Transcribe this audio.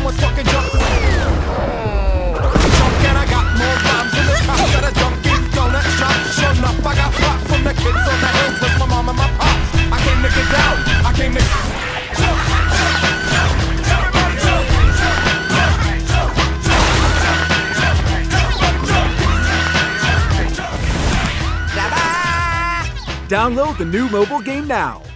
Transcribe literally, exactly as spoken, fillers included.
was fucking jump. Jump and I got more rhymes than the cops at a Dunkin' Donuts shop. Sure enough, I got pop from the kids on the hills with my mom and my pops. I came to get down. I came to jump, jump, jump. Everybody jump, jump, jump, jump, jump, jump, jump, jump. Download the new mobile game now.